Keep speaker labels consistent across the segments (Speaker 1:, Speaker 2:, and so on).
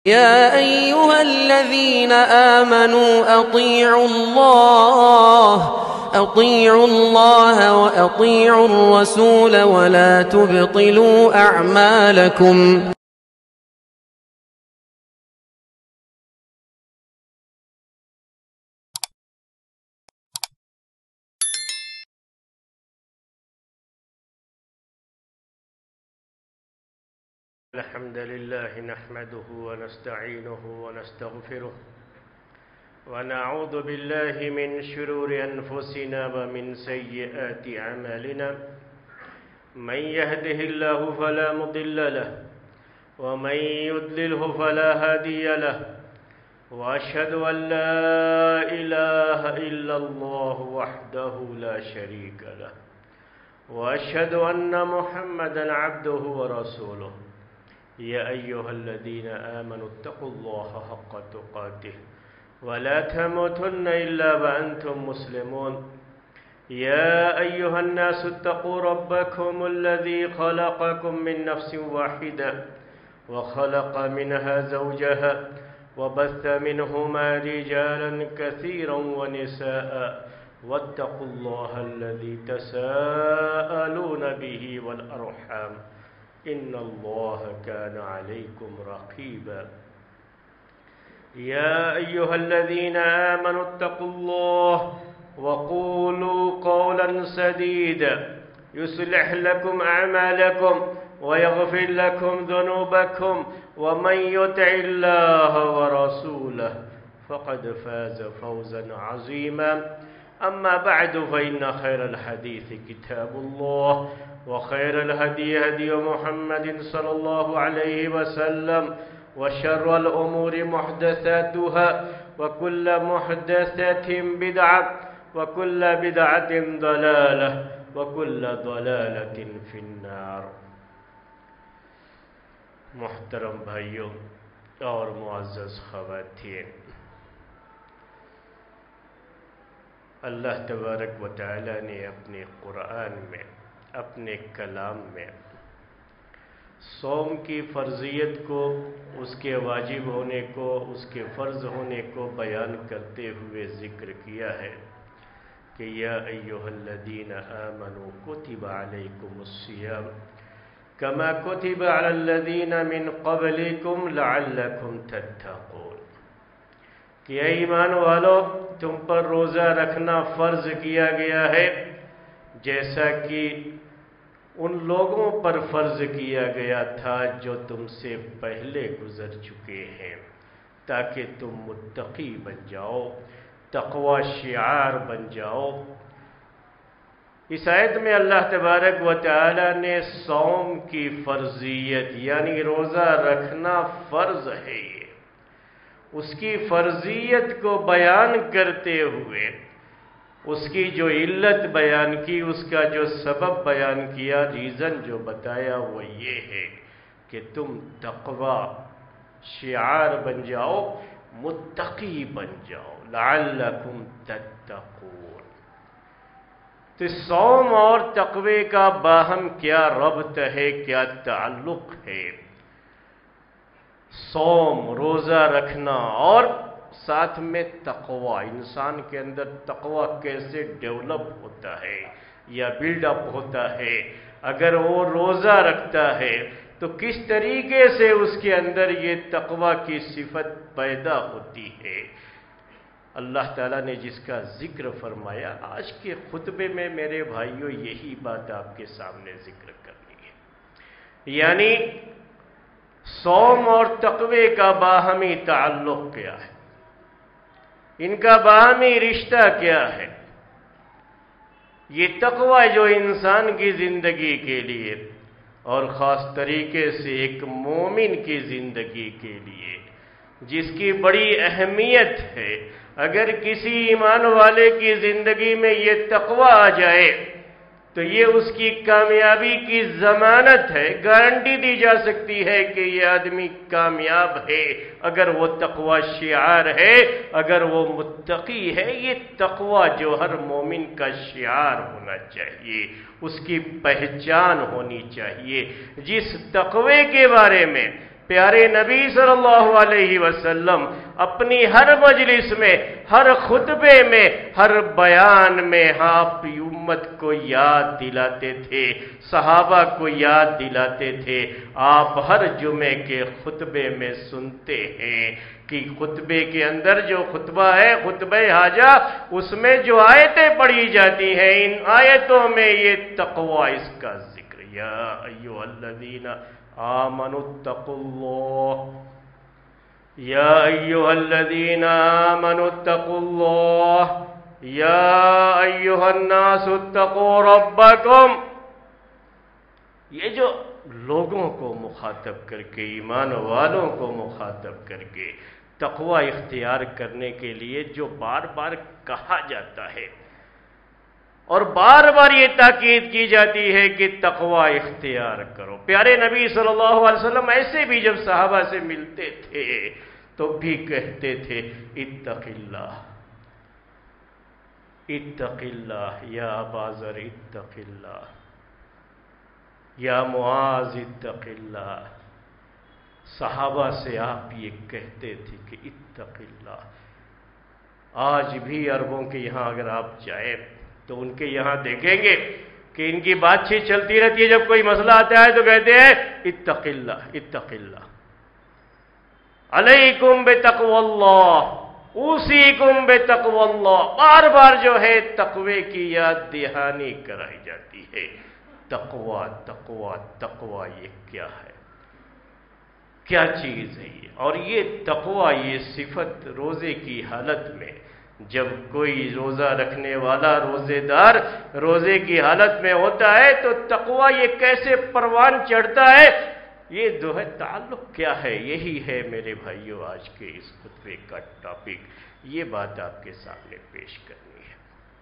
Speaker 1: يا أيها الذين آمنوا أطيعوا الله وأطيعوا الرسول ولا تبطلوا أعمالكم.
Speaker 2: الحمد لله نحمده ونستعينه ونستغفره ونعوذ بالله من شرور أنفسنا ومن سيئات أعمالنا. من يهده الله فلا مضل له ومن يضلله فلا هادي له، وأشهد أن لا إله إلا الله وحده لا شريك له، وأشهد أن محمدا عبده ورسوله. يا أيها الذين آمنوا اتقوا الله حق تقاته ولا تموتن إلا وأنتم مسلمون. يا أيها الناس اتقوا ربكم الذي خلقكم من نفس واحدة وخلق منها زوجها وبث منهما رجالا كثيرا ونساء، واتقوا الله الذي تساءلون به والأرحام إن الله كان عليكم رقيبا. يا أيها الذين آمنوا اتقوا الله وقولوا قولا سديدا يصلح لكم أعمالكم ويغفر لكم ذنوبكم، ومن يطع الله ورسوله فقد فاز فوزا عظيما. أما بعد، فإن خير الحديث كتاب الله، وخير الهدي هدي محمد صلى الله عليه وسلم، وشر الأمور محدثاتها، وكل محدثة بدعة، وكل بدعة ضلالة، وكل ضلالة في النار. محترم بھائیوں اور معزز خواتین، اللہ تبارک و تعالی نے اپنے قرآن میں، اپنے کلام میں صوم کی فرضیت کو، اس کے واجب ہونے کو، اس کے فرض ہونے کو بیان کرتے ہوئے ذکر کیا ہے کہ یا ایھا الذین آمنوا کتب علیکم الصیام کما کتب علی الذین من قبلکم لعلکم تتقون، کہ اے ایمان والو، تم پر روزہ رکھنا فرض کیا گیا ہے جیسا کہ ان لوگوں پر فرض کیا گیا تھا جو تم سے پہلے گزر چکے ہیں، تاکہ تم متقی بن جاؤ، تقوی شعار بن جاؤ۔ اس آیت میں اللہ تبارک و تعالی نے صوم کی فرضیت یعنی روزہ رکھنا فرض ہے، اس کی فرضیت کو بیان کرتے ہوئے اس کی جو علت بیان کی، اس کا جو سبب بیان کیا، ریزن جو بتایا، وہ یہ ہے کہ تم تقوی شعار بن جاؤ، متقی بن جاؤ، لعلکم تتقون۔ تو صوم اور تقوی کا باہم کیا ربط ہے، کیا تعلق ہے؟ صوم، روزہ رکھنا، اور ساتھ میں تقوی، انسان کے اندر تقوی کیسے ڈیولپ ہوتا ہے یا بلڈ اپ ہوتا ہے؟ اگر وہ روزہ رکھتا ہے تو کس طریقے سے اس کے اندر یہ تقوی کی صفت پیدا ہوتی ہے؟ اللہ تعالیٰ نے جس کا ذکر فرمایا، آج کے خطبے میں میرے بھائیوں یہی بات آپ کے سامنے ذکر کرنی ہے، یعنی صوم اور تقوی کا باہمی تعلق کیا ہے، ان کا باہمی رشتہ کیا ہے؟ یہ تقوی جو انسان کی زندگی کے لیے اور خاص طریقے سے ایک مومن کی زندگی کے لیے جس کی بڑی اہمیت ہے، اگر کسی ایمان والے کی زندگی میں یہ تقوی آ جائے تو یہ اس کی کامیابی کی ضمانت ہے، گارنٹی دی جا سکتی ہے کہ یہ آدمی کامیاب ہے اگر وہ تقوی شعار ہے، اگر وہ متقی ہے۔ یہ تقوی جو ہر مومن کا شعار ہونا چاہیے، اس کی پہچان ہونی چاہیے، جس تقوی کے بارے میں پیارے نبی صلی اللہ علیہ وسلم اپنی ہر مجلس میں، ہر خطبے میں، ہر بیان میں آپ امت کو یاد دلاتے تھے، صحابہ کو یاد دلاتے تھے۔ آپ ہر جمعے کے خطبے میں سنتے ہیں کہ خطبے کے اندر جو خطبہ ہے، خطبہ حاجہ، اس میں جو آیتیں پڑھی جاتی ہیں، ان آیتوں میں یہ تقوی، اس کا ذکر، یا ایھا الذین آمنوا اتقوا اللہ، یا ایھا الذین آمنوا اتقوا اللہ، یا ایھا الناس اتقوا ربکم۔ یہ جو لوگوں کو مخاطب کر کے، ایمان والوں کو مخاطب کر کے تقوی اختیار کرنے کے لیے جو بار بار کہا جاتا ہے اور بار بار یہ تاکید کی جاتی ہے کہ تقوی اختیار کرو۔ پیارے نبی صلی اللہ علیہ وسلم ایسے بھی جب صحابہ سے ملتے تھے تو بھی کہتے تھے اتق اللہ، اتق اللہ، یا ابا ذر اتق اللہ، یا معاذ اتق اللہ۔ صحابہ سے آپ یہ کہتے تھے کہ اتق اللہ۔ آج بھی عربوں کے یہاں اگر آپ جائیں تو ان کے یہاں دیکھیں گے کہ ان کی بات چیت چلتی رہتی ہے، جب کوئی مسئلہ آتا ہے تو کہتے ہیں اتق اللہ، اتق اللہ، علیکم بتقوی اللہ، اوصیکم بتقوی اللہ۔ بار بار جو ہے تقوی کی یاد دہانی کرائی جاتی ہے۔ تقوی، تقوی، تقوی، یہ کیا ہے، کیا چیز ہے یہ؟ اور یہ تقوی، یہ صفت روزے کی حالت میں، جب کوئی روزہ رکھنے والا روزے دار روزے کی حالت میں ہوتا ہے تو تقوی یہ کیسے پروان چڑھتا ہے، یہ جو ہے تعلق کیا ہے، یہی ہے میرے بھائیوں آج کے اس خطبے کا ٹاپک۔ یہ بات آپ کے سامنے پیش کرنی ہے۔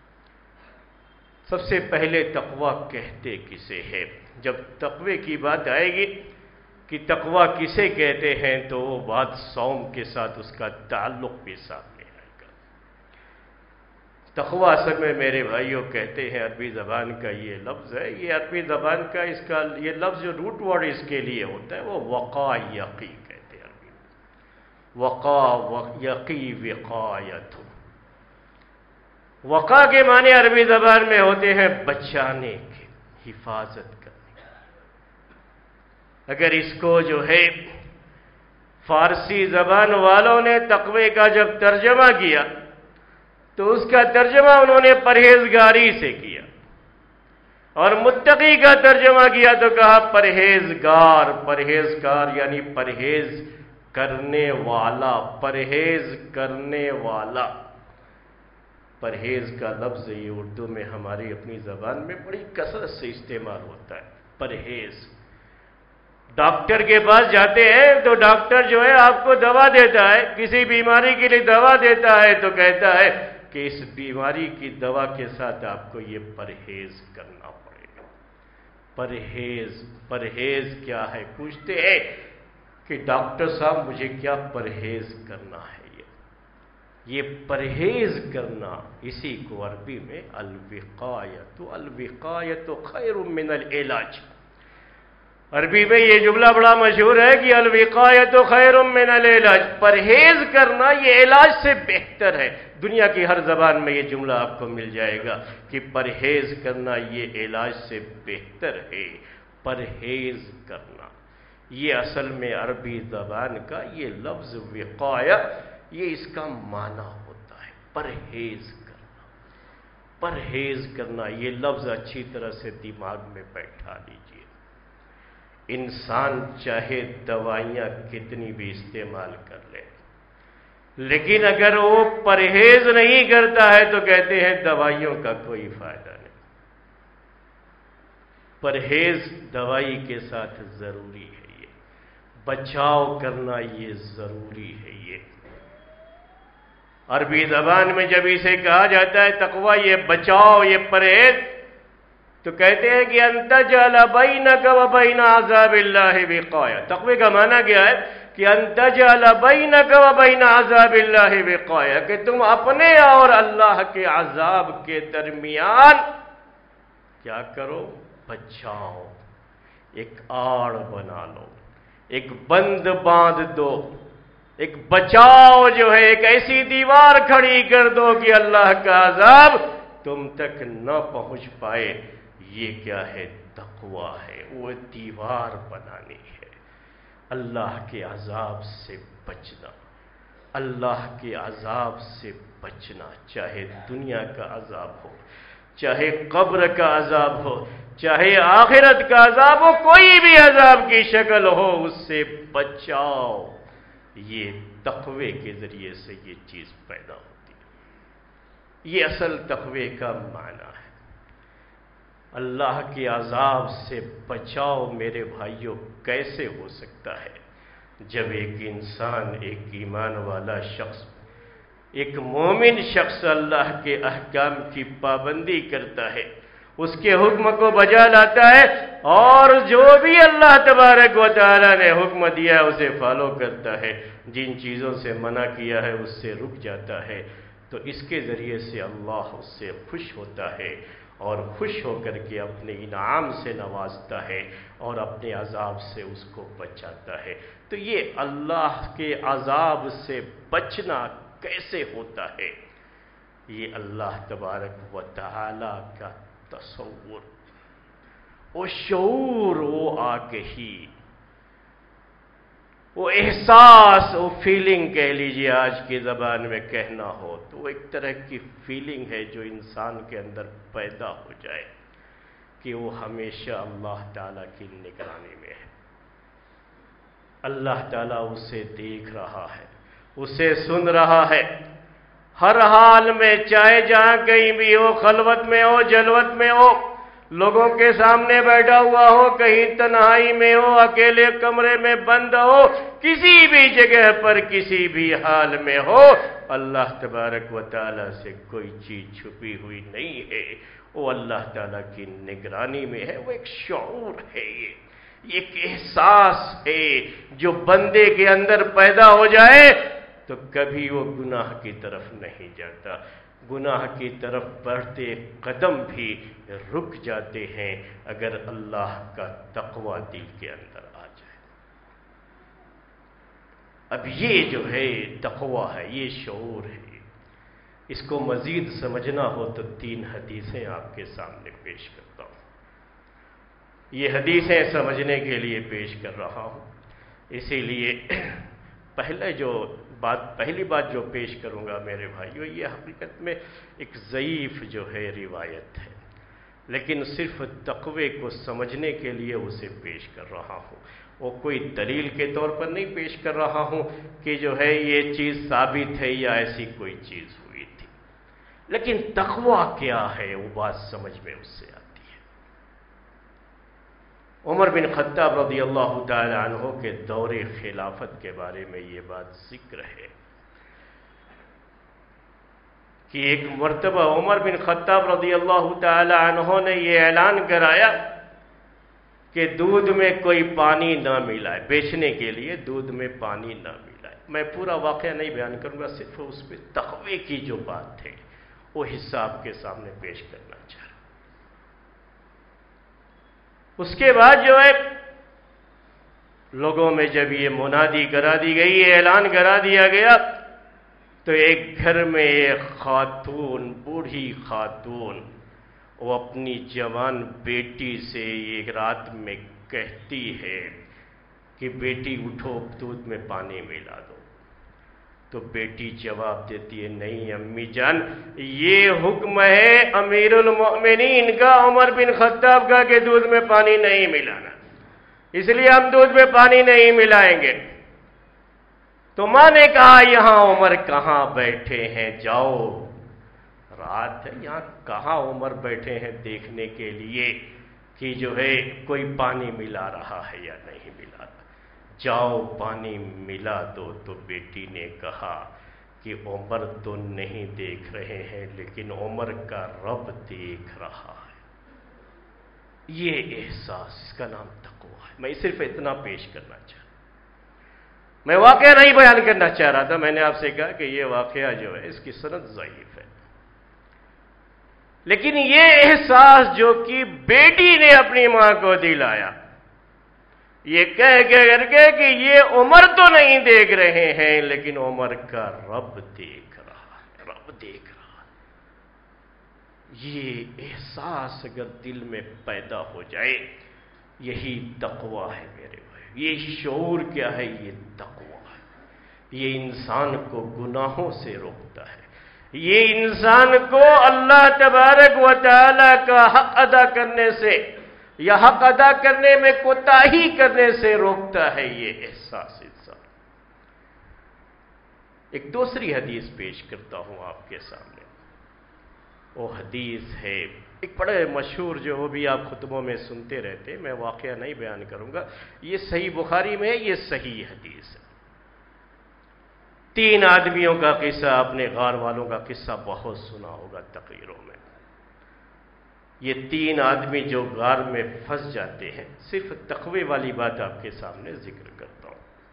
Speaker 2: سب سے پہلے تقوی کہتے کسے ہے؟ جب تقوی کی بات آئے گی کہ تقوی کسے کہتے ہیں تو وہ بات صوم کے ساتھ اس کا تعلق بھی سامنے آئے گا۔ تقوی اصل میں میرے بھائیوں کہتے ہیں، عربی زبان کا یہ لفظ ہے، یہ عربی زبان کا اس کا یہ لفظ جو روٹ ورڈ اس کے لیے ہوتا ہے وہ وقا یقی کہتے ہیں عربی میں۔ وقا یقی وقایت۔ وقا کے معنی عربی زبان میں ہوتے ہیں بچانے کے، حفاظت کرنے۔ اگر اس کو جو ہے فارسی زبان والوں نے تقوی کا جب ترجمہ کیا تو اس کا ترجمہ انہوں نے پرہیزگاری سے کیا، اور متقی کا ترجمہ کیا تو کہا پرہیزگار۔ پرہیزگار یعنی پرہیز کرنے والا، پرہیز کرنے والا۔ پرہیز کا لفظ یہ اردو میں ہماری اپنی زبان میں بڑی کثرت سے استعمال ہوتا ہے، پرہیز۔ ڈاکٹر کے پاس جاتے ہیں تو ڈاکٹر جو ہے آپ کو دوا دیتا ہے، کسی بیماری کے لیے دوا دیتا ہے تو کہتا ہے کہ اس بیماری کی دوا کے ساتھ آپ کو یہ پرہیز کرنا پڑے گا۔ پرہیز، پرہیز کیا ہے؟ پوچھتے ہیں کہ ڈاکٹر صاحب مجھے کیا پرہیز کرنا ہے؟ یہ پرہیز کرنا، اسی کو عربی میں الوقایت، الوقایت خیر من العلاج۔ عربی میں یہ جملہ بڑا مشہور ہے کہ الوقایت خیر من العلاج، پرہیز کرنا یہ علاج سے بہتر ہے۔ دنیا کی ہر زبان میں یہ جملہ آپ کو مل جائے گا کہ پرہیز کرنا یہ علاج سے بہتر ہے۔ پرہیز کرنا یہ اصل میں عربی زبان کا یہ لفظ وقایہ، یہ اس کا معنی ہوتا ہے پرہیز کرنا۔ پرہیز کرنا یہ لفظ اچھی طرح سے دماغ میں بیٹھا لیجیے۔ انسان چاہے دوائیاں کتنی بھی استعمال کر لے، لیکن اگر وہ پرہیز نہیں کرتا ہے تو کہتے ہیں دوائیوں کا کوئی فائدہ نہیں۔ پرہیز دوائی کے ساتھ ضروری ہے، یہ بچاؤ کرنا یہ ضروری ہے۔ یہ عربی زبان میں جب اسے کہا جاتا ہے تقوی، یہ بچاؤ، یہ پرہیز، تو کہتے ہیں کہ ان تجعل بینک و بین عذاب اللہ وقایہ۔ تقوی کا معنی کیا ہے؟ کہ ان تجعل بینک و بین عذاب اللہ وقایہ، کہ تم اپنے اور اللہ کے عذاب کے درمیان کیا کرو؟ بچاؤ، ایک آڑ بنا لو، ایک بند باندھ دو، ایک بچاؤ جو ہے، ایک ایسی دیوار کھڑی کر دو کہ اللہ کا عذاب تم تک نہ پہنچ پائے۔ یہ کیا ہے؟ تقویٰ ہے، وہ دیوار بنانی ہے۔ اللہ کے عذاب سے بچنا، اللہ کے عذاب سے بچنا، چاہے دنیا کا عذاب ہو، چاہے قبر کا عذاب ہو، چاہے آخرت کا عذاب ہو، کوئی بھی عذاب کی شکل ہو، اس سے بچاؤ۔ یہ تقوی کے ذریعے سے یہ چیز پیدا ہوتی ہے۔ یہ اصل تقوی کا معنی ہے۔ اللہ کے عذاب سے بچاؤ میرے بھائیوں کیسے ہو سکتا ہے؟ جب ایک انسان، ایک ایمان والا شخص، ایک مومن شخص اللہ کے احکام کی پابندی کرتا ہے، اس کے حکم کو بجا لاتا ہے، اور جو بھی اللہ تبارک و تعالی نے حکم دیا اسے فالو کرتا ہے، جن چیزوں سے منع کیا ہے اس سے رک جاتا ہے، تو اس کے ذریعے سے اللہ اس سے خوش ہوتا ہے، اور خوش ہو کر کے اپنے انعام سے نوازتا ہے، اور اپنے عذاب سے اس کو بچاتا ہے۔ تو یہ اللہ کے عذاب سے بچنا کیسے ہوتا ہے؟ یہ اللہ تبارک و تعالی کا تصور، وہ شعور، وہ آگہی، وہ احساس، وہ فیلنگ کہہ لیجیے، آج کی زبان میں کہنا ہو تو وہ ایک طرح کی فیلنگ ہے جو انسان کے اندر پیدا ہو جائے کہ وہ ہمیشہ اللہ تعالیٰ کی نگرانی میں ہے، اللہ تعالیٰ اسے دیکھ رہا ہے، اسے سن رہا ہے، ہر حال میں، چاہے جہاں کہیں بھی ہو، خلوت میں ہو، جلوت میں ہو، لوگوں کے سامنے بیٹھا ہوا ہو، کہیں تنہائی میں ہو، اکیلے کمرے میں بند ہو، کسی بھی جگہ پر، کسی بھی حال میں ہو، اللہ تبارک و تعالیٰ سے کوئی چیز چھپی ہوئی نہیں ہے، وہ اللہ تعالیٰ کی نگرانی میں ہے۔ وہ ایک شعور ہے، یہ ایک احساس ہے جو بندے کے اندر پیدا ہو جائے تو کبھی وہ گناہ کی طرف نہیں جاتا، گناہ کی طرف بڑھتے قدم بھی رک جاتے ہیں اگر اللہ کا تقوی دل کے اندر آ جائے۔ اب یہ جو ہے تقوی ہے، یہ شعور ہے، اس کو مزید سمجھنا ہو تو 3 حدیثیں آپ کے سامنے پیش کرتا ہوں۔ یہ حدیثیں سمجھنے کے لیے پیش کر رہا ہوں، اسی لیے پہلی بات جو پیش کروں گا میرے بھائیو، یہ حقیقت میں ایک ضعیف جو ہے روایت ہے، لیکن صرف تقوی کو سمجھنے کے لیے اسے پیش کر رہا ہوں، وہ کوئی دلیل کے طور پر نہیں پیش کر رہا ہوں کہ جو ہے یہ چیز ثابت ہے یا ایسی کوئی چیز ہوئی تھی، لیکن تقوی کیا ہے وہ بات سمجھ میں اس سے آتی ہے۔ عمر بن خطاب رضی اللہ تعالی عنہ کے دور خلافت کے بارے میں یہ بات ذکر ہے کہ ایک مرتبہ عمر بن خطاب رضی اللہ تعالی عنہ نے یہ اعلان کرایا کہ دودھ میں کوئی پانی نہ ملائے، بیچنے کے لیے دودھ میں پانی نہ ملائے۔ میں پورا واقعہ نہیں بیان کروں گا، صرف اس پہ تقوی کی جو بات ہے وہ حصہ آپ کے سامنے پیش کرنا چاہ رہا ہوں۔ اس کے بعد جو ہے لوگوں میں جب یہ منادی کرا دی گئی، یہ اعلان کرا دیا گیا، تو ایک گھر میں ایک خاتون، بوڑھی خاتون، وہ اپنی جوان بیٹی سے ایک رات میں کہتی ہے کہ بیٹی اٹھو، دودھ میں پانی ملا دو۔ تو بیٹی جواب دیتی ہے، نہیں امی جان، یہ حکم ہے امیر المؤمنین کا، عمر بن خطاب کا، کہ دودھ میں پانی نہیں ملانا، اس لیے ہم دودھ میں پانی نہیں ملائیں گے۔ تو ماں نے کہا، یہاں عمر کہاں بیٹھے ہیں، جاؤ، رات ہے، یہاں کہاں عمر بیٹھے ہیں دیکھنے کے لیے کہ جو ہے کوئی پانی ملا رہا ہے یا نہیں ملا رہا، جاؤ پانی ملا دو۔ تو بیٹی نے کہا کہ عمر تو نہیں دیکھ رہے ہیں، لیکن عمر کا رب دیکھ رہا ہے۔ یہ احساس، اس کا نام تقوی ہے۔ میں صرف اتنا پیش کرنا چاہتا ہوں، میں واقعہ نہیں بیان کرنا چاہ رہا تھا۔ میں نے آپ سے کہا کہ یہ واقعہ جو ہے اس کی سند ضعیف ہے، لیکن یہ احساس جو کہ بیٹی نے اپنی ماں کو دلایا، یہ کہہ کر کے کہ یہ عمر تو نہیں دیکھ رہے ہیں لیکن عمر کا رب دیکھ رہا ہے، رب دیکھ رہا ہے۔ یہ احساس اگر دل میں پیدا ہو جائے، یہی تقویٰ ہے میرے بھائی۔ یہ شعور کیا ہے؟ یہ تقویٰ ہے۔ یہ انسان کو گناہوں سے روکتا ہے، یہ انسان کو اللہ تبارک و تعالی کا حق ادا کرنے سے یا حق ادا کرنے میں کوتاہی کرنے سے روکتا ہے، یہ احساس انسان۔ ایک دوسری حدیث پیش کرتا ہوں آپ کے سامنے۔ وہ حدیث ہے ایک بڑے مشہور، جو وہ بھی آپ خطبوں میں سنتے رہتے، میں واقعہ نہیں بیان کروں گا، یہ صحیح بخاری میں ہے، یہ صحیح حدیث ہے۔ 3 آدمیوں کا قصہ، آپ نے غار والوں کا قصہ بہت سنا ہوگا تقریروں میں۔ یہ 3 آدمی جو غار میں پھنس جاتے ہیں، صرف تقوی والی بات آپ کے سامنے ذکر کرتا ہوں۔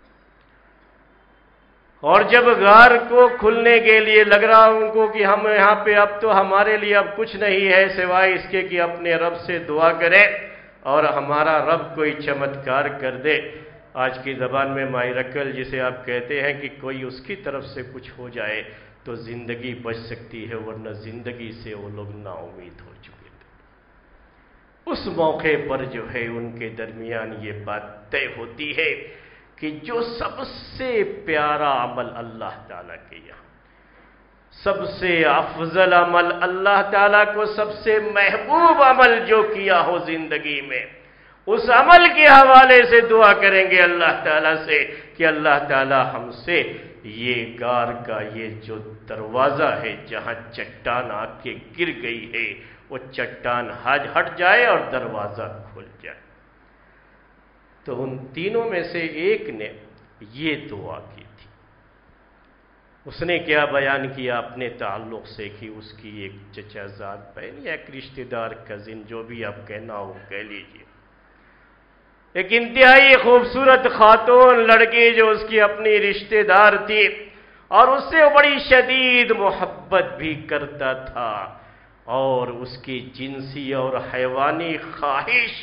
Speaker 2: اور جب غار کو کھلنے کے لیے لگ رہا ان کو کہ ہم یہاں پہ اب تو ہمارے لیے اب کچھ نہیں ہے سوائے اس کے کہ اپنے رب سے دعا کریں اور ہمارا رب کوئی چمتکار کر دے، آج کی زبان میں مائرکل جسے آپ کہتے ہیں کہ کوئی اس کی طرف سے کچھ ہو جائے تو زندگی بچ سکتی ہے، ورنہ زندگی سے وہ لوگ نا امید ہو چکے تھے۔ اس موقع پر جو ہے ان کے درمیان یہ بات طے ہوتی ہے کہ جو سب سے پیارا عمل اللہ تعالیٰ کے یہاں، سب سے افضل عمل، اللہ تعالیٰ کو سب سے محبوب عمل جو کیا ہو زندگی میں، اس عمل کے حوالے سے دعا کریں گے اللہ تعالیٰ سے کہ اللہ تعالیٰ ہم سے یہ غار کا یہ جو دروازہ ہے جہاں چٹان آ کے گر گئی ہے، وہ چٹان ہٹ جائے اور دروازہ کھل جائے۔ تو ان تینوں میں سے ایک نے یہ دعا کی تھی۔ اس نے کیا بیان کیا اپنے تعلق سے کہ اس کی ایک چچا زاد بہن یا ایک رشتہ دار کزن، جو بھی آپ کہنا ہو کہہ لیجیے، ایک انتہائی خوبصورت خاتون لڑکی جو اس کی اپنی رشتہ دار تھی اور اس سے وہ بڑی شدید محبت بھی کرتا تھا، اور اس کی جنسی اور حیوانی خواہش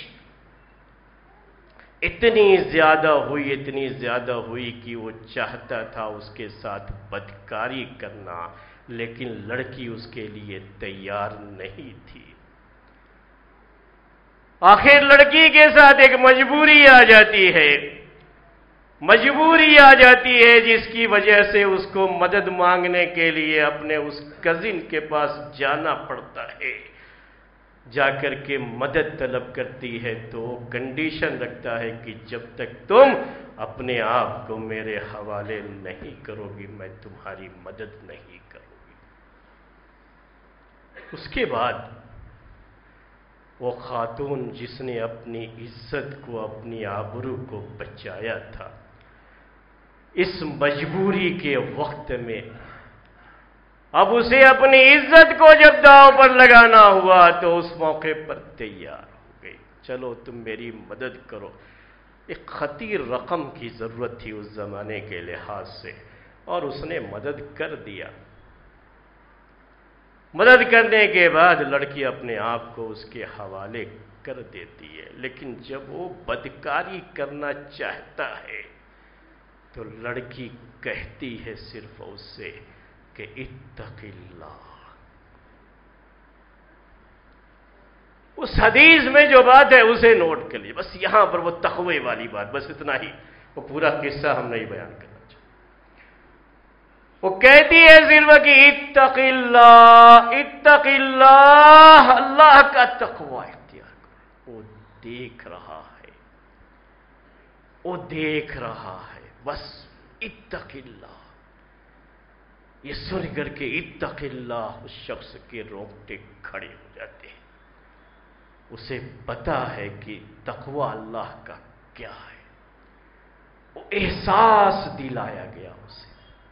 Speaker 2: اتنی زیادہ ہوئی کہ وہ چاہتا تھا اس کے ساتھ بدکاری کرنا، لیکن لڑکی اس کے لیے تیار نہیں تھی۔ آخر لڑکی کے ساتھ ایک مجبوری آ جاتی ہے جس کی وجہ سے اس کو مدد مانگنے کے لیے اپنے اس کزن کے پاس جانا پڑتا ہے۔ جا کر کے مدد طلب کرتی ہے تو وہ کنڈیشن رکھتا ہے کہ جب تک تم اپنے آپ کو میرے حوالے نہیں کرو گی میں تمہاری مدد نہیں کروں گی۔ اس کے بعد وہ خاتون جس نے اپنی عزت کو، اپنی آبرو کو بچایا تھا، اس مجبوری کے وقت میں اب اسے اپنی عزت کو جب داؤ پر لگانا ہوا تو اس موقع پر تیار ہو گئی، چلو تم میری مدد کرو۔ ایک خطیر رقم کی ضرورت تھی اس زمانے کے لحاظ سے، اور اس نے مدد کر دیا۔ مدد کرنے کے بعد لڑکی اپنے آپ کو اس کے حوالے کر دیتی ہے، لیکن جب وہ بدکاری کرنا چاہتا ہے تو لڑکی کہتی ہے صرف اس سے کہ اتق اللہ۔ اس حدیث میں جو بات ہے اسے نوٹ کر لیجیے، بس یہاں پر وہ تقوی والی بات، بس اتنا ہی، وہ پورا قصہ ہم نہیں بیان کرنا چاہتے۔ وہ کہتی ہے صرف کہ اتق اللہ، اتق اللہ، اللہ کا تقوی اختیار کرو۔ وہ دیکھ رہا ہے، بس اتق اللہ۔ یہ سن کر کے اتق اللہ، اس شخص کے رونگٹے کھڑے ہو جاتے ہیں۔ اسے پتا ہے کہ تقوی اللہ کا کیا ہے، وہ احساس دلایا گیا اسے۔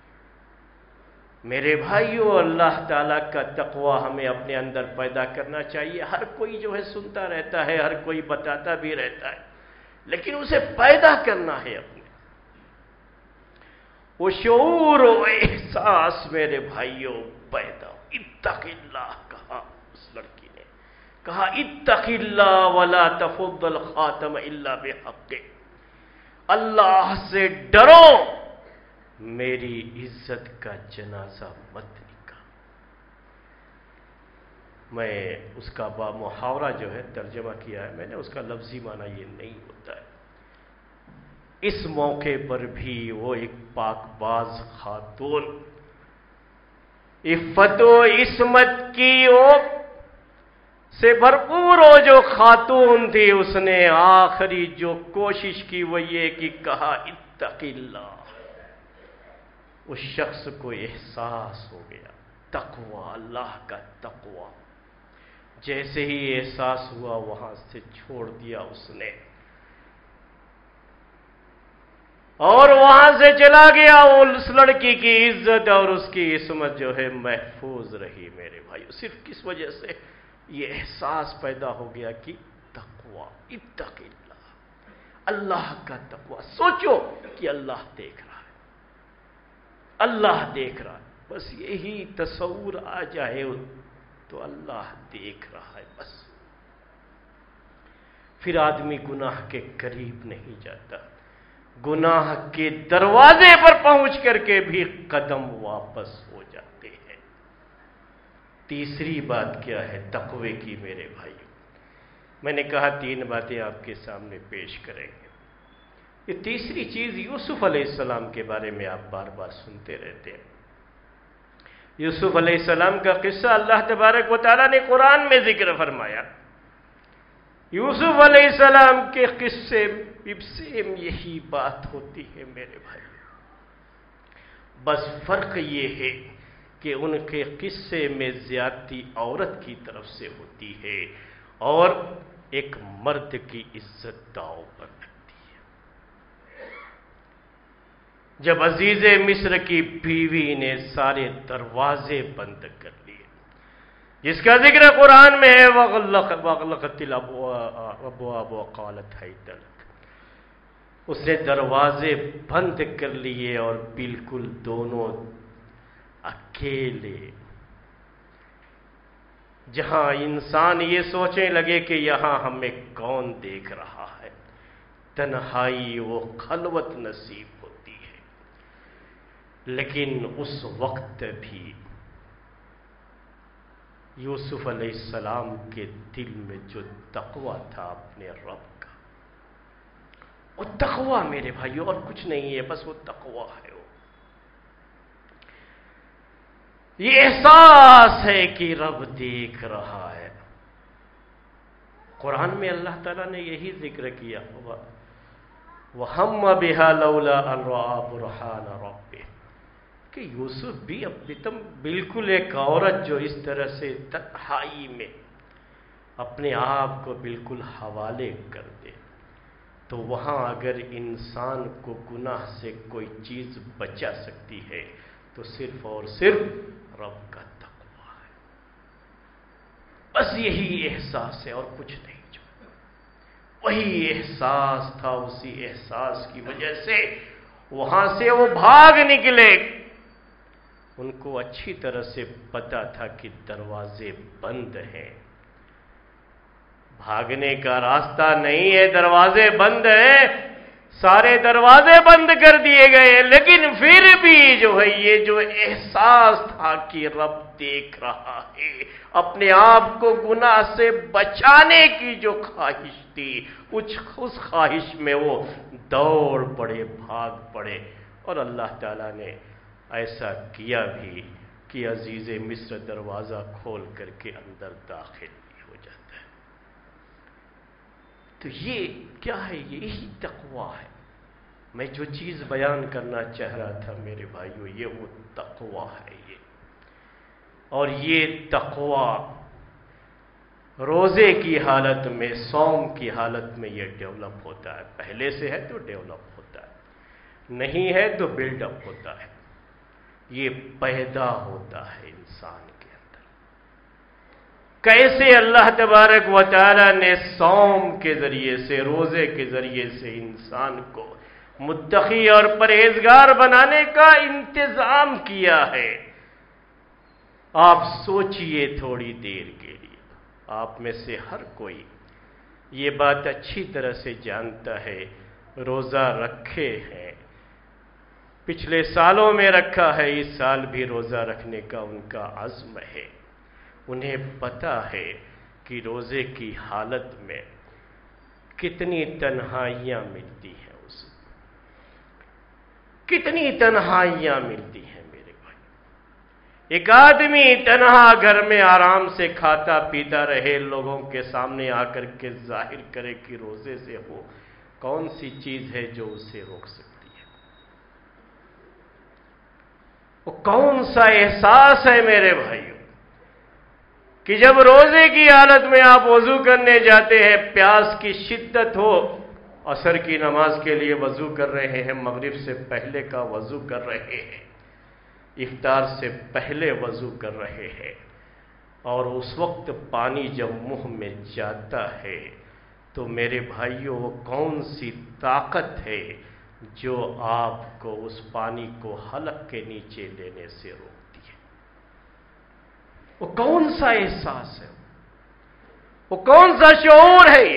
Speaker 2: میرے بھائیو، اللہ تعالیٰ کا تقوی ہمیں اپنے اندر پیدا کرنا چاہیے۔ ہر کوئی جو ہے سنتا رہتا ہے، ہر کوئی بتاتا بھی رہتا ہے، لیکن اسے پیدا کرنا ہے اپنے۔ وہ شعور و احساس میرے بھائیوں پیدا۔ اتق اللہ کہا اس لڑکی نے، کہا اتق اللہ ولا تفض الخاتم الا بحق۔ اللہ سے ڈرو، میری عزت کا جنازہ مت نکال۔ میں اس کا محاورہ جو ہے ترجمہ کیا ہے میں نے، اس کا لفظی معنی یہ نہیں ہوتا ہے۔ اس موقع پر بھی وہ ایک پاک باز خاتون، عفت و عصمت کی سے بھرپور وہ جو خاتون تھی، اس نے آخری جو کوشش کی وہ یہ کہ کہا اتق اللہ۔ اس شخص کو احساس ہو گیا تقوی، اللہ کا تقوی۔ جیسے ہی احساس ہوا وہاں سے چھوڑ دیا اس نے، اور وہاں سے چلا گیا۔ اس لڑکی کی عزت اور اس کی عصمت جو ہے محفوظ رہی میرے بھائیو، صرف کس وجہ سے؟ یہ احساس پیدا ہو گیا کہ تقوی، اتق اللہ، اللہ کا تقوی۔ سوچو کہ اللہ دیکھ رہا ہے، اللہ دیکھ رہا ہے، بس یہی تصور آ جائے تو اللہ دیکھ رہا ہے بس، پھر آدمی گناہ کے قریب نہیں جاتا، گناہ کے دروازے پر پہنچ کر کے بھی قدم واپس ہو جاتے ہیں۔ تیسری بات کیا ہے تقوی کی میرے بھائی؟ میں نے کہا 3 باتیں آپ کے سامنے پیش کریں گے۔ یہ تیسری چیز یوسف علیہ السلام کے بارے میں آپ بار بار سنتے رہتے ہیں۔ یوسف علیہ السلام کا قصہ اللہ تبارک و تعالیٰ نے قرآن میں ذکر فرمایا۔ یوسف علیہ السلام کے قصے سیم یہی بات ہوتی ہے میرے بھائی، بس فرق یہ ہے کہ ان کے قصے میں زیادتی عورت کی طرف سے ہوتی ہے اور ایک مرد کی عزت داؤ پر لگتی ہے۔ جب عزیز مصر کی بیوی نے سارے دروازے بند کر لیے، جس کا ذکر قرآن میں ہے وَغَلَّقَتِ الْأَبْوَابُ وَقَالَتْ هَيْتَ لَكَ، اس نے دروازے بند کر لیے اور بالکل دونوں اکیلے، جہاں انسان یہ سوچنے لگے کہ یہاں ہمیں کون دیکھ رہا ہے، تنہائی و خلوت نصیب ہوتی ہے۔ لیکن اس وقت بھی یوسف علیہ السلام کے دل میں جو تقوی تھا اپنے رب کا، وہ تقوی میرے بھائیو اور کچھ نہیں ہے، بس وہ تقوی ہے۔ یہ احساس ہے کہ رب دیکھ رہا ہے۔ قرآن میں اللہ تعالیٰ نے یہی ذکر کیا، وَهَمَّ بِهَا لَوْلَا أَن رَأَىٰ بُرْهَانَ رَبِّهِ، کہ یوسف بھی بالکل ایک عورت جو اس طرح سے تنہائی میں اپنے آپ کو بالکل حوالے کر دے، تو وہاں اگر انسان کو گناہ سے کوئی چیز بچا سکتی ہے تو صرف اور صرف رب کا تقوی ہے۔ بس یہی احساس ہے اور کچھ نہیں۔ جو وہی احساس تھا، اسی احساس کی وجہ سے وہاں سے وہ بھاگ نکلے۔ ان کو اچھی طرح سے پتا تھا کہ دروازے بند ہیں، بھاگنے کا راستہ نہیں ہے، دروازے بند ہیں، سارے دروازے بند کر دیے گئے، لیکن پھر بھی جو ہے یہ جو احساس تھا کہ رب دیکھ رہا ہے، اپنے آپ کو گناہ سے بچانے کی جو خواہش تھی، اس خواہش میں وہ دوڑ پڑے، بھاگ پڑے، اور اللہ تعالیٰ نے ایسا کیا بھی کہ عزیز مصر دروازہ کھول کر کے اندر داخل ہو جاتا ہے۔ تو یہ کیا ہے؟ یہی تقوی ہے۔ میں جو چیز بیان کرنا چاہ رہا تھا میرے بھائیو، یہ وہ تقوی ہے یہ، اور یہ تقوی روزے کی حالت میں، صوم کی حالت میں یہ ڈیولپ ہوتا ہے۔ پہلے سے ہے تو ڈیولپ ہوتا ہے، نہیں ہے تو بلڈ اپ ہوتا ہے، یہ پیدا ہوتا ہے انسان کے اندر۔ کیسے اللہ تبارک و تعالی نے صوم کے ذریعے سے، روزے کے ذریعے سے انسان کو متقی اور پرہیزگار بنانے کا انتظام کیا ہے، آپ سوچئے تھوڑی دیر کے لیے۔ آپ میں سے ہر کوئی یہ بات اچھی طرح سے جانتا ہے، روزہ رکھے ہیں، پچھلے سالوں میں رکھا ہے، اس سال بھی روزہ رکھنے کا ان کا عزم ہے۔ انہیں پتہ ہے کہ روزے کی حالت میں کتنی تنہائیاں ملتی ہیں، اسے کتنی تنہائیاں ملتی ہیں میرے بھائی۔ ایک آدمی تنہا گھر میں آرام سے کھاتا پیتا رہے، لوگوں کے سامنے آ کر کے ظاہر کرے کہ روزے سے وہ کون سی چیز ہے جو اسے روک سکتی ہے؟ وہ کون سا احساس ہے میرے بھائیوں کہ جب روزے کی حالت میں آپ وضو کرنے جاتے ہیں، پیاس کی شدت ہو، عصر کی نماز کے لیے وضو کر رہے ہیں، مغرب سے پہلے کا وضو کر رہے ہیں، افطار سے پہلے وضو کر رہے ہیں، اور اس وقت پانی جب منہ میں جاتا ہے تو میرے بھائیوں وہ کون سی طاقت ہے جو آپ کو اس پانی کو حلق کے نیچے لینے سے روکتی ہے؟ وہ کون سا احساس ہے؟ وہ کون سا شعور ہے؟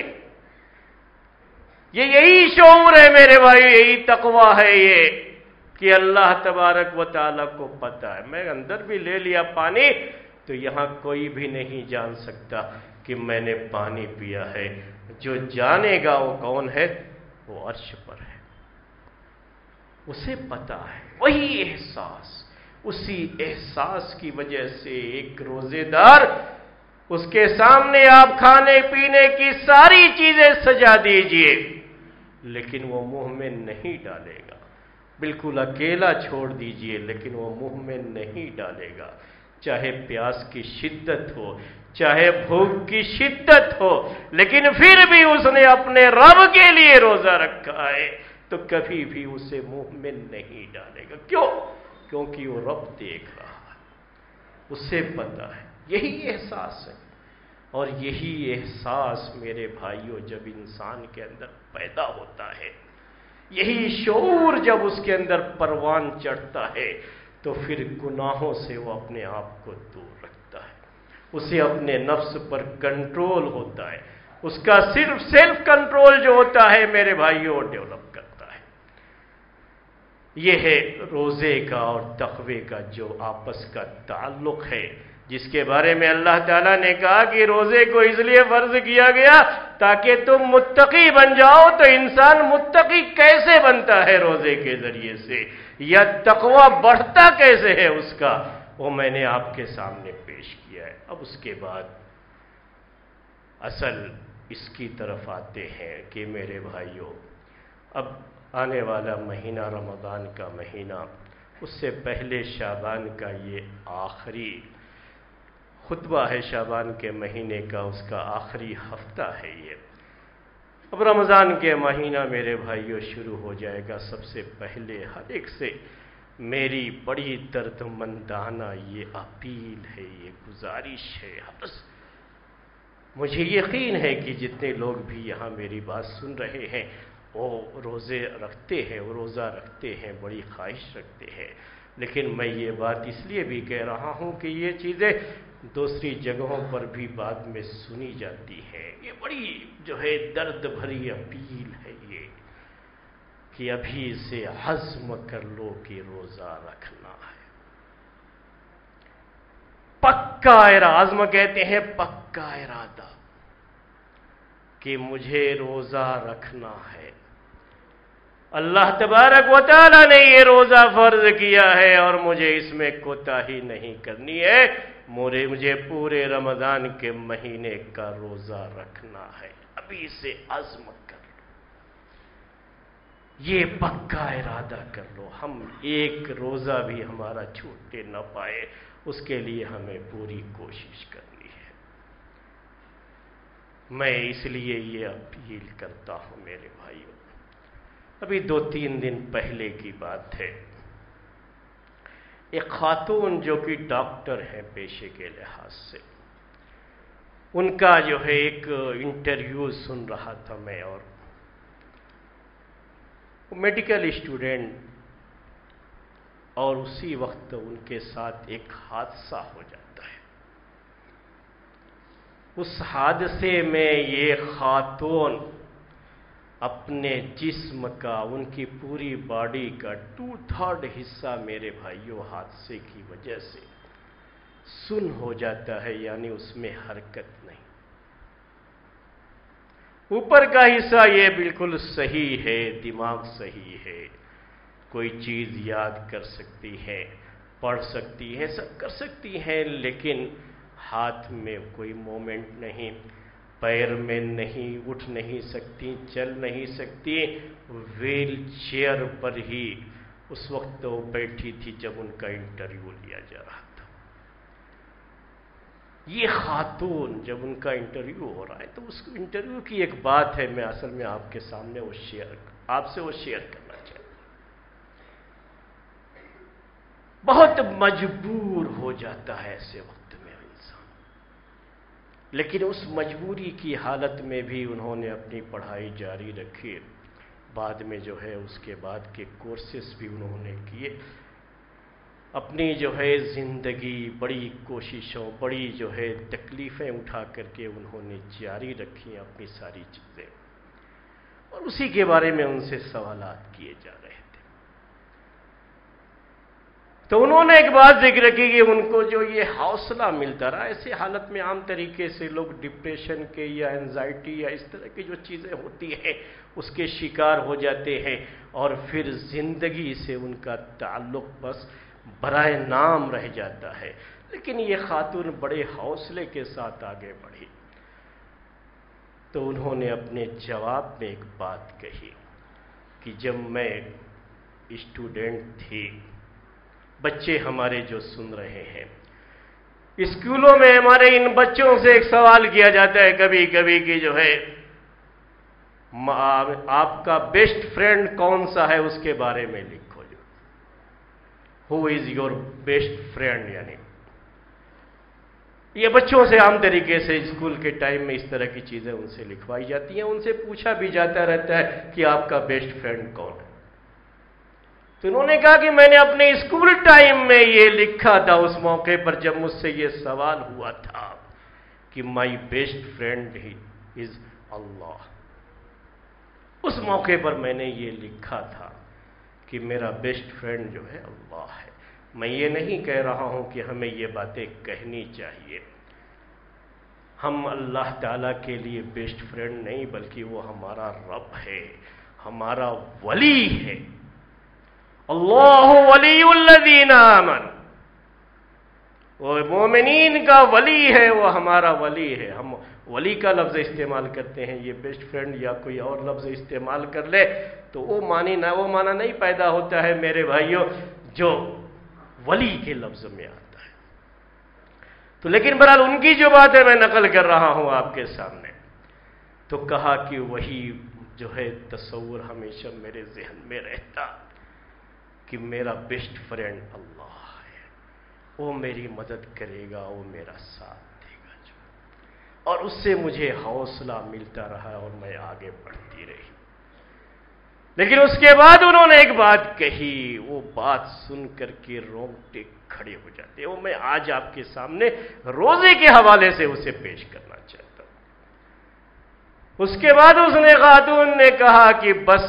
Speaker 2: یہ یہی شعور ہے میرے بھائی، یہی تقویٰ ہے یہ کہ اللہ تبارک و تعالیٰ کو پتہ ہے میں اندر بھی لے لیا پانی تو یہاں کوئی بھی نہیں جان سکتا کہ میں نے پانی پیا ہے، جو جانے گا وہ کون ہے؟ وہ عرش پر ہے، اسے پتہ ہے۔ وہی احساس، اسی احساس کی وجہ سے ایک روزے دار، اس کے سامنے آپ کھانے پینے کی ساری چیزیں سجا دیجئے لیکن وہ منہ میں نہیں ڈالے گا، بالکل اکیلا چھوڑ دیجئے لیکن وہ منہ میں نہیں ڈالے گا، چاہے پیاس کی شدت ہو، چاہے بھوک کی شدت ہو، لیکن پھر بھی اس نے اپنے رب کے لیے روزہ رکھا ہے تو کبھی بھی اسے منہ میں نہیں ڈالے گا۔ کیوں؟ کیونکہ وہ رب دیکھ رہا ہے، اسے پتہ ہے۔ یہی احساس ہے، اور یہی احساس میرے بھائیوں جب انسان کے اندر پیدا ہوتا ہے، یہی شعور جب اس کے اندر پروان چڑھتا ہے تو پھر گناہوں سے وہ اپنے آپ کو دور رکھتا ہے، اسے اپنے نفس پر کنٹرول ہوتا ہے، اس کا صرف سیلف کنٹرول جو ہوتا ہے میرے بھائیوں وہ ڈیولپ کرتا ہے۔ یہ ہے روزے کا اور تقوی کا جو آپس کا تعلق ہے، جس کے بارے میں اللہ تعالیٰ نے کہا کہ روزے کو اس لیے فرض کیا گیا تاکہ تم متقی بن جاؤ۔ تو انسان متقی کیسے بنتا ہے روزے کے ذریعے سے، یا تقوی بڑھتا کیسے ہے اس کا، وہ میں نے آپ کے سامنے پیش کیا ہے۔ اب اس کے بعد اصل اس کی طرف آتے ہیں کہ میرے بھائیوں، اب آنے والا مہینہ رمضان کا مہینہ، اس سے پہلے شعبان کا یہ آخری خطبہ ہے، شعبان کے مہینے کا اس کا آخری ہفتہ ہے یہ۔ اب رمضان کے مہینہ میرے بھائیوں شروع ہو جائے گا۔ سب سے پہلے ہر ایک سے میری بڑی درد مندانہ یہ اپیل ہے، یہ گزارش ہے، مجھے یقین ہے کہ جتنے لوگ بھی یہاں میری بات سن رہے ہیں وہ روزے رکھتے ہیں، وہ روزہ رکھتے ہیں، بڑی خواہش رکھتے ہیں، لیکن میں یہ بات اس لیے بھی کہہ رہا ہوں کہ یہ چیزیں دوسری جگہوں پر بھی بعد میں سنی جاتی ہیں۔ یہ بڑی جو ہے درد بھری اپیل ہے یہ کہ ابھی سے عزم کر لو کہ روزہ رکھنا ہے، پکا ارادہ، عزم کہتے ہیں پکا ارادہ کہ مجھے روزہ رکھنا ہے۔ اللہ تبارک و تعالیٰ نے یہ روزہ فرض کیا ہے اور مجھے اس میں کوتاہی نہیں کرنی ہے، مجھے پورے رمضان کے مہینے کا روزہ رکھنا ہے۔ ابھی سے عزم کر لو، یہ پکا ارادہ کر لو، ہم ایک روزہ بھی ہمارا چھوٹے نہ پائے، اس کے لیے ہمیں پوری کوشش کرنی ہے۔ میں اس لیے یہ اپیل کرتا ہوں میرے بھائیوں، ابھی 2-3 دن پہلے کی بات ہے، ایک خاتون جو کہ ڈاکٹر ہیں پیشے کے لحاظ سے، ان کا جو ہے ایک انٹرویو سن رہا تھا میں، اور میڈیکل اسٹوڈنٹ، اور اسی وقت ان کے ساتھ ایک حادثہ ہو جاتا ہے۔ اس حادثے میں یہ خاتون اپنے جسم کا، ان کی پوری باڈی کا 2/3 حصہ میرے بھائیوں حادثے کی وجہ سے سن ہو جاتا ہے، یعنی اس میں حرکت نہیں۔ اوپر کا حصہ یہ بالکل صحیح ہے، دماغ صحیح ہے، کوئی چیز یاد کر سکتی ہے، پڑھ سکتی ہے، سب کر سکتی ہے، لیکن ہاتھ میں کوئی مومنٹ نہیں، پیر میں نہیں، اٹھ نہیں سکتی، چل نہیں سکتی، ویل چیئر پر ہی اس وقت وہ بیٹھی تھی جب ان کا انٹرویو لیا جا رہا تھا۔ یہ خاتون جب ان کا انٹرویو ہو رہا ہے تو اس انٹرویو کی ایک بات ہے، میں اصل میں آپ کے سامنے آپ سے وہ شیئر کرنا چاہتا ہوں۔ بہت مجبور ہو جاتا ہے ایسے وقت میں انسان، لیکن اس مجبوری کی حالت میں بھی انہوں نے اپنی پڑھائی جاری رکھی، بعد میں جو ہے اس کے بعد کے کورسز بھی انہوں نے کیے، اپنی جو ہے زندگی بڑی کوششوں، بڑی جو ہے تکلیفیں اٹھا کر کے انہوں نے جاری رکھی اپنی ساری چیزیں، اور اسی کے بارے میں ان سے سوالات کیے جا رہے تھے۔ تو انہوں نے ایک بات ذکر کی کہ ان کو جو یہ حوصلہ ملتا رہا، ایسے حالت میں عام طریقے سے لوگ ڈپریشن کے یا اینزائٹی یا اس طرح کی جو چیزیں ہوتی ہیں اس کے شکار ہو جاتے ہیں، اور پھر زندگی سے ان کا تعلق بس برائے نام رہ جاتا ہے۔ لیکن یہ خاتون بڑے حوصلے کے ساتھ آگے بڑھی، تو انہوں نے اپنے جواب میں ایک بات کہی کہ جب میں اسٹوڈنٹ تھی، بچے ہمارے جو سن رہے ہیں، اسکولوں میں ہمارے ان بچوں سے ایک سوال کیا جاتا ہے کبھی کبھی کہ جو ہے آپ کا بیسٹ فرینڈ کون سا ہے، اس کے بارے میں لکھو۔ Who is your best friend, یعنی یہ بچوں سے عام طریقے سے اسکول کے ٹائم میں اس طرح کی چیزیں ان سے لکھوائی جاتی ہیں، ان سے پوچھا بھی جاتا رہتا ہے کہ آپ کا بیسٹ فرینڈ کون ہے۔ تو انہوں نے کہا کہ میں نے اپنے اسکول ٹائم میں یہ لکھا تھا اس موقع پر جب مجھ سے یہ سوال ہوا تھا کہ مائی بیسٹ فرینڈ از اللہ۔ اس موقع پر میں نے یہ لکھا تھا کہ میرا بیسٹ فرینڈ جو ہے اللہ ہے۔ میں یہ نہیں کہہ رہا ہوں کہ ہمیں یہ باتیں کہنی چاہیے، ہم اللہ تعالیٰ کے لیے بیسٹ فرینڈ نہیں، بلکہ وہ ہمارا رب ہے، ہمارا ولی ہے۔ اللہ ولی الذین آمنوا، وہ مومنین کا ولی ہے، وہ ہمارا ولی ہے۔ ہم ولی کا لفظ استعمال کرتے ہیں، یہ بیسٹ فرینڈ یا کوئی اور لفظ استعمال کر لے تو وہ معنی نہیں پیدا ہوتا ہے میرے بھائیوں جو ولی کے لفظ میں آتا ہے۔ تو لیکن بہرحال ان کی جو بات ہے میں نقل کر رہا ہوں آپ کے سامنے، تو کہا کہ وہی جو ہے تصور ہمیشہ میرے ذہن میں رہتا کہ میرا بیسٹ فرینڈ اللہ ہے، وہ میری مدد کرے گا، وہ میرا ساتھ دے گا جو، اور اس سے مجھے حوصلہ ملتا رہا اور میں آگے بڑھتی رہی۔ لیکن اس کے بعد انہوں نے ایک بات کہی، وہ بات سن کر کے رونگٹے کھڑے ہو جاتے ہیں، وہ میں آج آپ کے سامنے روزے کے حوالے سے اسے پیش کرنا چاہتا ہوں۔ اس کے بعد اس نے خاتون نے کہا کہ بس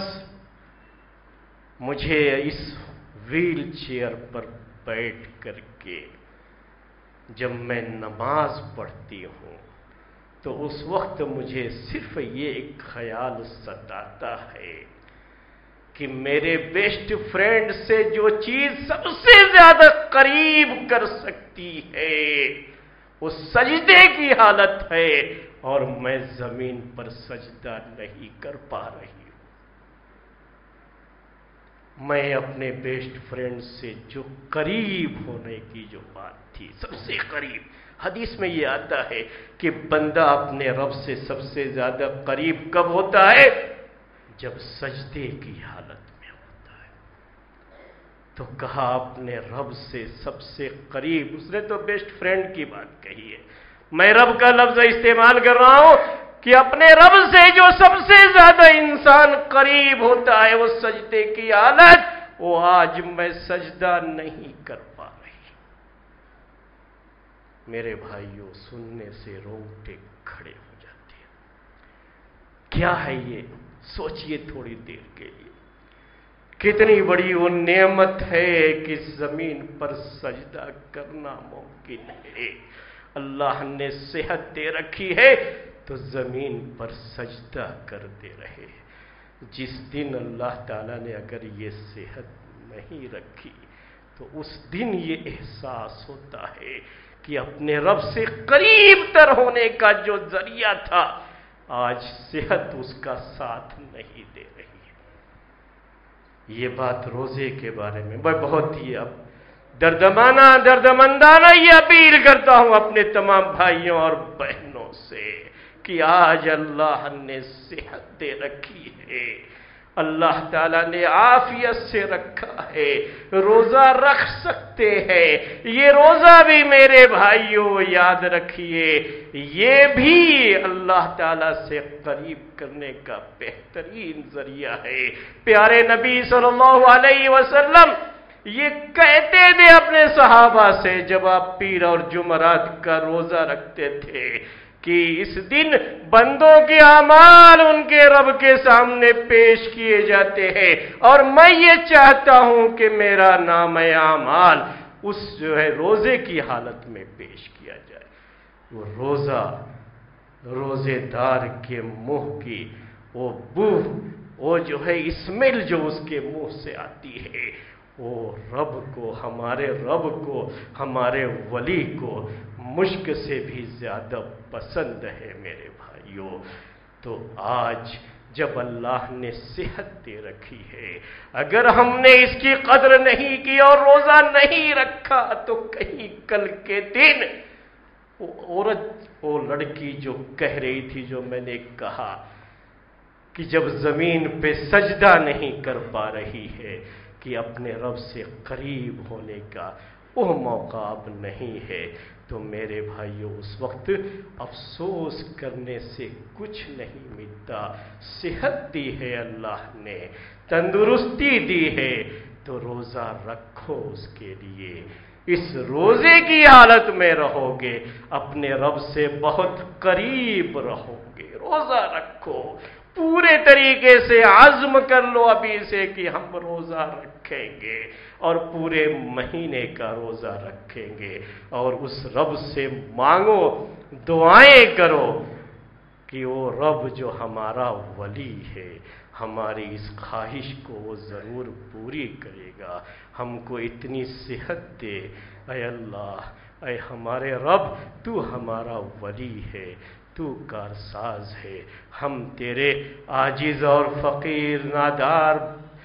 Speaker 2: مجھے اس ویل چیئر پر بیٹھ کر کے جب میں نماز پڑھتی ہوں تو اس وقت مجھے صرف یہ ایک خیال ستاتا ہے کہ میرے بیسٹ فرینڈ سے جو چیز سب سے زیادہ قریب کر سکتی ہے وہ سجدے کی حالت ہے، اور میں زمین پر سجدہ نہیں کر پا رہی ہوں۔ میں اپنے بیسٹ فرینڈ سے جو قریب ہونے کی جو بات تھی، سب سے قریب، حدیث میں یہ آتا ہے کہ بندہ اپنے رب سے سب سے زیادہ قریب کب ہوتا ہے؟ جب سجدے کی حالت میں ہوتا ہے۔ تو کہا اپنے رب سے سب سے قریب، اس نے تو بیسٹ فرینڈ کی بات کہی ہے، میں رب کا لفظ استعمال کر رہا ہوں کہ اپنے رب سے جو سب سے زیادہ انسان قریب ہوتا ہے وہ سجدے کی حالت، وہ آج میں سجدہ نہیں کر پا رہی۔ میرے بھائیوں، سننے سے رونگٹے کھڑے ہو جاتے ہیں۔ کیا ہے یہ؟ سوچئے تھوڑی دیر کے لیے، کتنی بڑی وہ نعمت ہے کہ زمین پر سجدہ کرنا ممکن ہے۔ اللہ نے صحت دے رکھی ہے تو زمین پر سجدہ کرتے رہے۔ جس دن اللہ تعالیٰ نے اگر یہ صحت نہیں رکھی تو اس دن یہ احساس ہوتا ہے کہ اپنے رب سے قریب تر ہونے کا جو ذریعہ تھا آج صحت اس کا ساتھ نہیں دے رہی ہے۔ یہ بات روزے کے بارے میں میں بہت ہی اب دردمندانہ یہ اپیل کرتا ہوں اپنے تمام بھائیوں اور بہنوں سے کہ آج اللہ نے صحت دے رکھی ہے، اللہ تعالیٰ نے عافیت سے رکھا ہے، روزہ رکھ سکتے ہیں۔ یہ روزہ بھی میرے بھائیوں یاد رکھیے، یہ بھی اللہ تعالیٰ سے قریب کرنے کا بہترین ذریعہ ہے۔ پیارے نبی صلی اللہ علیہ وسلم یہ کہتے تھے اپنے صحابہ سے جب آپ پیر اور جمعرات کا روزہ رکھتے تھے کہ اس دن بندوں کے اعمال ان کے رب کے سامنے پیش کیے جاتے ہیں اور میں یہ چاہتا ہوں کہ میرا نام اعمال اس روزے کی حالت میں پیش کیا جائے۔ وہ روزے دار کے منہ کی وہ بو، وہ اسمیل جو اس کے منہ سے آتی ہے، وہ رب کو، ہمارے رب کو، ہمارے ولی کو مشک سے بھی زیادہ پسند ہے میرے بھائیوں۔ تو آج جب اللہ نے صحت دے رکھی ہے، اگر ہم نے اس کی قدر نہیں کی اور روزہ نہیں رکھا تو کہیں کل کے دن وہ عورت، وہ لڑکی جو کہہ رہی تھی، جو میں نے کہا کہ جب زمین پہ سجدہ نہیں کر پا رہی ہے کہ اپنے رب سے قریب ہونے کا وہ موقع اب نہیں ہے، تو میرے بھائیوں اس وقت افسوس کرنے سے کچھ نہیں ملتا۔ صحت دی ہے اللہ نے، تندرستی دی ہے، تو روزہ رکھو اس کے لیے۔ اس روزے کی حالت میں رہو گے، اپنے رب سے بہت قریب رہو گے۔ روزہ رکھو، پورے طریقے سے عزم کر لو ابھی سے کہ ہم روزہ رکھیں گے اور پورے مہینے کا روزہ رکھیں گے، اور اس رب سے مانگو، دعائیں کرو کہ وہ رب جو ہمارا ولی ہے ہماری اس خواہش کو وہ ضرور پوری کرے گا، ہم کو اتنی صحت دے۔ اے اللہ، اے ہمارے رب، تو ہمارا ولی ہے، تو کارساز ہے، ہم تیرے عاجز اور فقیر نادار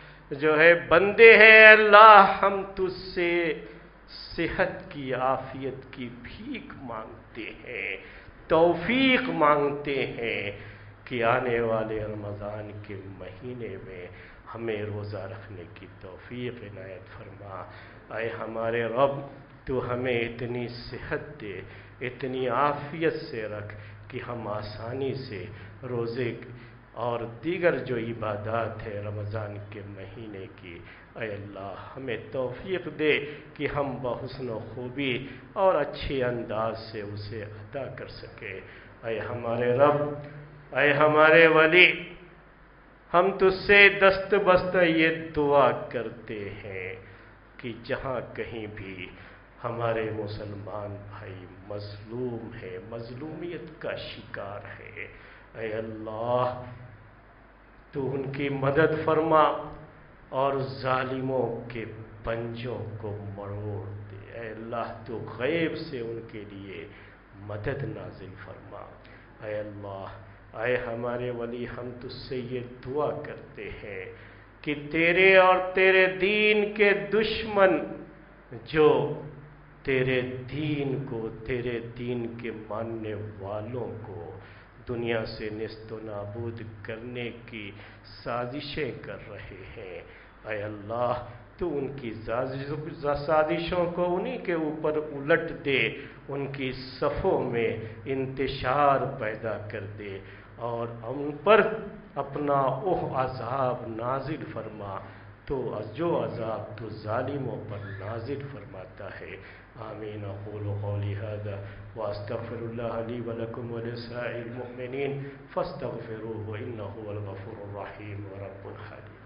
Speaker 2: بندے ہیں۔ اللہ، ہم تجھ سے صحت کی، عافیت کی بھیک مانگتے ہیں، توفیق مانگتے ہیں کہ آنے والے رمضان کے مہینے میں ہمیں روزہ رکھنے کی توفیق عنایت فرما۔ اے ہمارے رب، تو ہمیں اتنی صحت دے، اتنی عافیت سے رکھ کہ ہم آسانی سے روزے اور دیگر جو عبادات ہے رمضان کے مہینے کی، اے اللہ ہمیں توفیق دے کہ ہم بحسن و خوبی اور اچھے انداز سے اسے ادا کر سکیں۔ اے ہمارے رب، اے ہمارے ولی، ہم تجھ سے دست بست یہ دعا کرتے ہیں کہ جہاں کہیں بھی ہمارے مسلمان بھائی مظلوم ہے، مظلومیت کا شکار ہے، اے اللہ تو ان کی مدد فرما اور ظالموں کے پنجوں کو مروڑ دے۔ اے اللہ تو غیب سے ان کے لیے مدد نازل فرما۔ اے اللہ، اے ہمارے ولی، ہم تجھ سے یہ دعا کرتے ہیں کہ تیرے اور تیرے دین کے دشمن جو تیرے دین کو، تیرے دین کے ماننے والوں کو دنیا سے نیست و نابود کرنے کی سازشیں کر رہے ہیں، اے اللہ تو ان کی سازشوں کو انہی کے اوپر الٹ دے، ان کی صفوں میں انتشار پیدا کر دے اور ان پر اپنا عذاب نازل فرما۔ تو جو عذاب تو ظالموں پر نازل فرماتا ہے۔ آمین۔ اقول قولی ھذا واستغفر اللہ لی ولکم ولسائر المؤمنین فاستغفروہ انہ هو الغفور الرحیم ورب حلیم۔